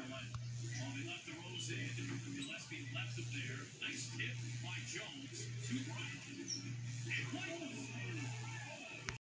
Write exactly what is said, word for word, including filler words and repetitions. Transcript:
Well, they left the Rose in. Gillespie left him there. Nice tip by Jones. Two